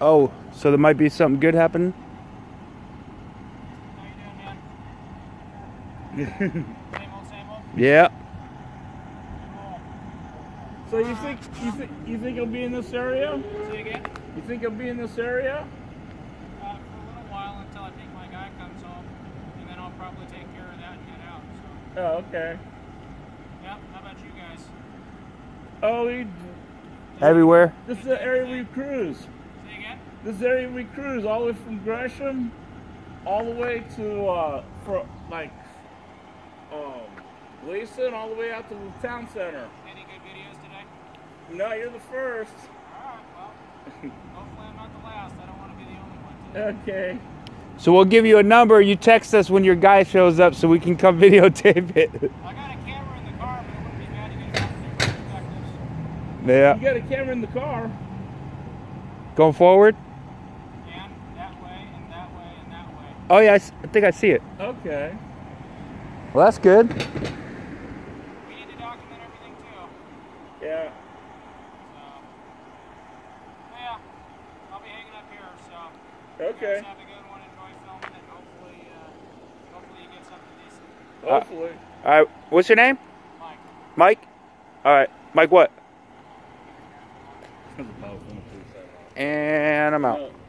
Oh, so there might be something good happening? How you doing, man? Same old? Yeah. Cool. So you think he'll be in this area? Say again? You think he'll be in this area? For a little while until I think my guy comes home, and then I'll probably take care of that and get out. So, Oh, okay. yeah. How about you guys? Oh, Everywhere? this is the area we cruise. Say again? This area we cruise all the way from Gresham, all the way to Gleason, all the way out to the town center. Any good videos today? No, you're the first. All right. Well, hopefully I'm not the last. I don't want to be the only one today. Okay. So we'll give you a number. You text us when your guy shows up so we can come videotape it. I got a camera in the car, but it wouldn't be bad to get a couple different perspectives. Yeah. You got a camera in the car. Going forward? And that way, and that way, and that way. Oh yeah, I think I see it. Okay. Well, that's good. We need to document everything too. Yeah. So, yeah, I'll be hanging up here. So, Okay. you guys have a good one. Enjoy filming, and hopefully you get something decent. Hopefully. All right. What's your name? Mike. Mike? All right. Mike what? And I'm out.